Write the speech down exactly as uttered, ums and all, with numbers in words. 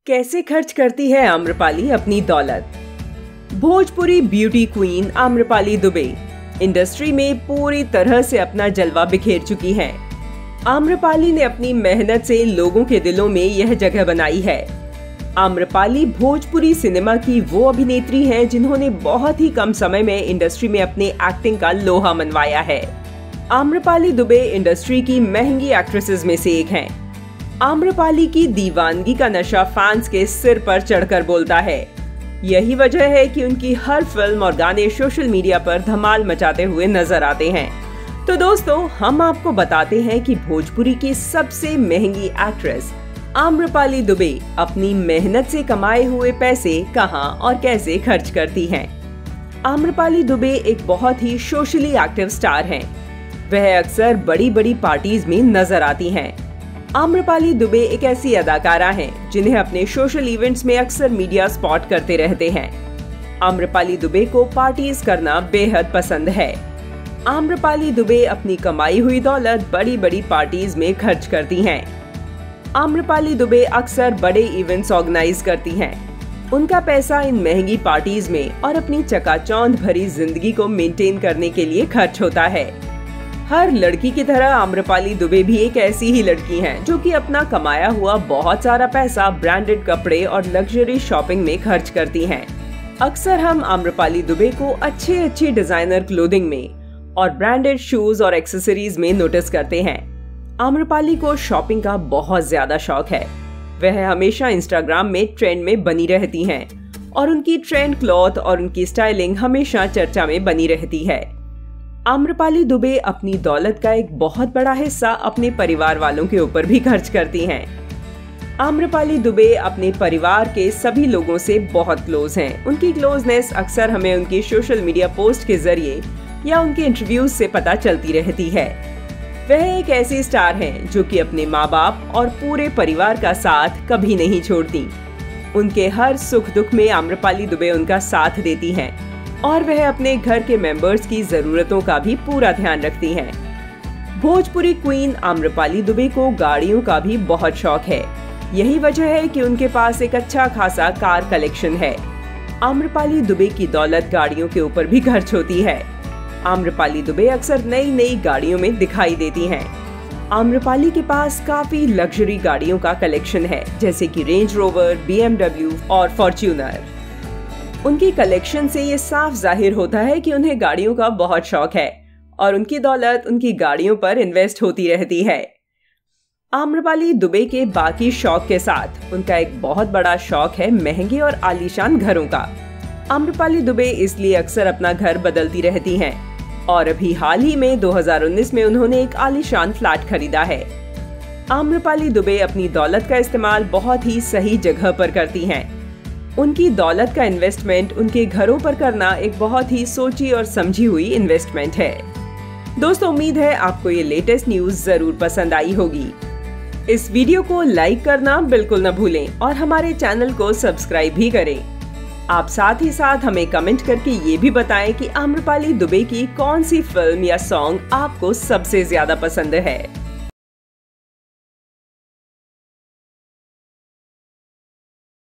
कैसे खर्च करती है आम्रपाली अपनी दौलत। Bhojpuri beauty queen Amrapali Dubey industry में पूरी तरह से अपना जलवा बिखेर चुकी हैं। आम्रपाली ने अपनी मेहनत से लोगों के दिलों में यह जगह बनाई है। आम्रपाली भोजपुरी सिनेमा की वो अभिनेत्री हैं जिन्होंने बहुत ही कम समय में इंडस्ट्री में अपने एक्टिंग का लोहा मनवाया है। आम्रपाली दुबे इंडस्ट्री की महंगी एक्ट्रेसेस में से एक हैं। आम्रपाली की दीवानगी का नशा फैंस के सिर पर चढ़कर बोलता है। यही वजह है कि उनकी हर फिल्म और गाने सोशल मीडिया पर धमाल मचाते हुए नजर आते हैं। तो दोस्तों, हम आपको बताते हैं कि भोजपुरी की सबसे महंगी एक्ट्रेस आम्रपाली दुबे अपनी मेहनत से कमाए हुए पैसे कहां और कैसे खर्च करती हैं। आम्रपाली दुबे एक बहुत ही सोशली एक्टिव स्टार हैं। वह अक्सर बड़ी बड़ी पार्टीज में नजर आती हैं। आम्रपाली दुबे एक ऐसी अदाकारा हैं जिन्हें अपने सोशल इवेंट्स में अक्सर मीडिया स्पॉट करते रहते हैं। आम्रपाली दुबे को पार्टीज करना बेहद पसंद है। आम्रपाली दुबे अपनी कमाई हुई दौलत बड़ी बड़ी पार्टीज में खर्च करती हैं। आम्रपाली दुबे अक्सर बड़े इवेंट्स ऑर्गेनाइज करती हैं। उनका पैसा इन महंगी पार्टीज में और अपनी चकाचौंध भरी जिंदगी को मेंटेन करने के लिए खर्च होता है। हर लड़की की तरह आम्रपाली दुबे भी एक ऐसी ही लड़की हैं जो कि अपना कमाया हुआ बहुत सारा पैसा ब्रांडेड कपड़े और लग्जरी शॉपिंग में खर्च करती हैं। अक्सर हम आम्रपाली दुबे को अच्छे अच्छी डिजाइनर क्लोथिंग में और ब्रांडेड शूज और एक्सेसरीज में नोटिस करते हैं। आम्रपाली को शॉपिंग का बहुत ज्यादा शौक है। वह हमेशा इंस्टाग्राम में ट्रेंड में बनी रहती हैं और उनकी ट्रेंड क्लॉथ और उनकी स्टाइलिंग हमेशा चर्चा में बनी रहती है। आम्रपाली दुबे अपनी दौलत का एक बहुत बड़ा हिस्सा अपने परिवार वालों के ऊपर भी खर्च करती हैं। आम्रपाली दुबे अपने परिवार के सभी लोगों से बहुत क्लोज हैं। उनकी क्लोजनेस अक्सर हमें उनकी सोशल मीडिया पोस्ट के जरिए या उनके इंटरव्यूज से पता चलती रहती है। वह एक ऐसी स्टार हैं जो कि अपने माँ बाप और पूरे परिवार का साथ कभी नहीं छोड़ती। उनके हर सुख दुख में आम्रपाली दुबे उनका साथ देती हैं और वह अपने घर के मेंबर्स की जरूरतों का भी पूरा ध्यान रखती हैं। भोजपुरी क्वीन आम्रपाली दुबे को गाड़ियों का भी बहुत शौक है। यही वजह है कि उनके पास एक अच्छा खासा कार कलेक्शन है। आम्रपाली दुबे की दौलत गाड़ियों के ऊपर भी खर्च होती है। आम्रपाली दुबे अक्सर नई नई गाड़ियों में दिखाई देती हैं। आम्रपाली के पास काफी लग्जरी गाड़ियों का कलेक्शन है, जैसे कि Range Rover, B M W और फॉर्च्यूनर। उनकी कलेक्शन से ये साफ जाहिर होता है कि उन्हें गाड़ियों का बहुत शौक है और उनकी दौलत उनकी गाड़ियों पर इन्वेस्ट होती रहती है। आम्रपाली दुबे के बाकी शौक के साथ उनका एक बहुत बड़ा शौक है महंगे और आलीशान घरों का। आम्रपाली दुबे इसलिए अक्सर अपना घर बदलती रहती हैं और अभी हाल ही में दो हज़ार उन्नीस में उन्होंने एक आलीशान फ्लैट खरीदा है। आम्रपाली दुबे अपनी दौलत का इस्तेमाल बहुत ही सही जगह पर करती हैं। उनकी दौलत का इन्वेस्टमेंट उनके घरों पर करना एक बहुत ही सोची और समझी हुई इन्वेस्टमेंट है। दोस्तों, उम्मीद है आपको ये लेटेस्ट न्यूज जरूर पसंद आई होगी। इस वीडियो को लाइक करना बिल्कुल न भूलें और हमारे चैनल को सब्सक्राइब भी करें। आप साथ ही साथ हमें कमेंट करके ये भी बताएं कि आम्रपाली दुबे की कौन सी फिल्म या सॉन्ग आपको सबसे ज्यादा पसंद है।